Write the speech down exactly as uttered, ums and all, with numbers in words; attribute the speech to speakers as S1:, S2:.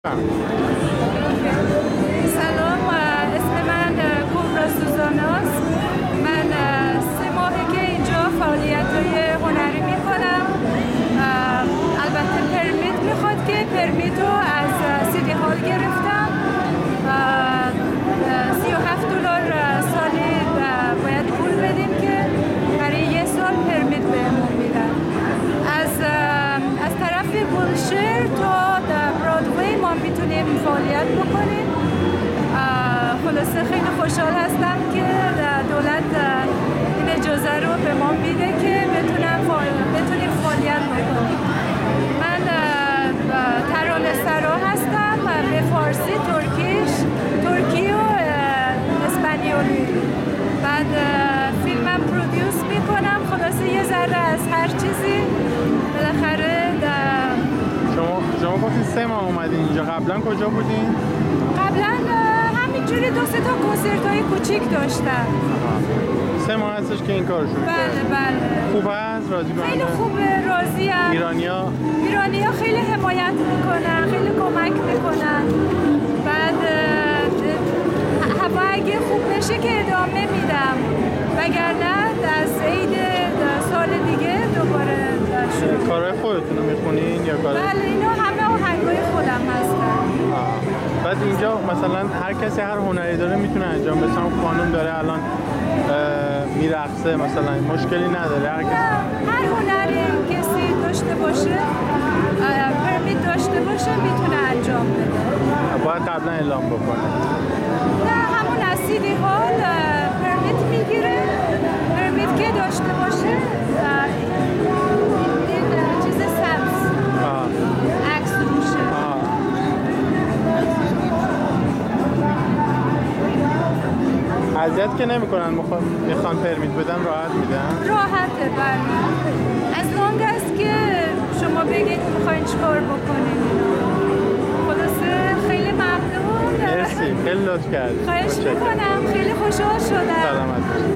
S1: سلام، اسم من کبرا سوزاناست. من سه ماهه که اینجا فعالیت‌های هنری می‌کنم. البته پرمیت میخواد که پرمیت رو از سیتی هال گرفتم. سی و هفت دلار سالی باید پول بدیم که برای یه سال پرمیت بهمون میدن. از از طرف بولشر تا برادوی ما میتونیم فعالیت بکنیم. خلاصه خیلی خوشحال هستم که دولت این اجازه رو به ما میده که بتونم بتونیم فعالیت بکنیم. من ترانه‌سرا هستم به فارسی، ترکیش، ترکی و اسپانیولی. بعد فیلمم پرودیوس میکنم. خلاصه یه ذره از هر چیزی بالاخره.
S2: شما شما گفتین سه ماه اومدین اینجا، قبلا کجا بودین؟
S1: قبلا همینجوری دو سه تا کنسرت‌های کوچیک داشتم.
S2: سه ماه هستش که این کارو شروع
S1: بله بله.
S2: خوب هست؟ راضی کننده؟
S1: خیلی خوبه، راضیم.
S2: ایرانیا
S1: ایرانیا خیلی حمایت میکنن، خیلی کمک میکنن. بعد هوا اگه خوب بشه که ادامه میدم، وگرنه از عید سال دیگه دوباره شروع.
S2: کارهای خودتون رو میخونین یا کار؟
S1: بله، اینا همه آهنگای خودم هستن.
S2: بعد اینجا مثلا هر کسی هر هنری داره میتونه انجام بده. مثلا خانم داره الان میرقصه، مثلا مشکلی نداره؟ هر کسی
S1: هر هنری کسی داشته باشه، پرمیت داشته باشه، میتونه انجام بده.
S2: باید قبلا اعلام بکنه؟
S1: نه، همون از سیتی هال پرمیت میگیره. پرمیت که داشته باشه این چیز سبز عکس روشه.
S2: اذیت که نمیکنن؟ میخوان پرمیت بدن راحت میدن؟
S1: راحته، بله. از لانگ است که شما بگید میخواین چیکار بکنین. خلاصه خیلی ممنون.
S2: مرسی، خیلی لطف کردید.
S1: خواهش میکنم، خیلی خوشحال شدم.
S2: سلامت باشید.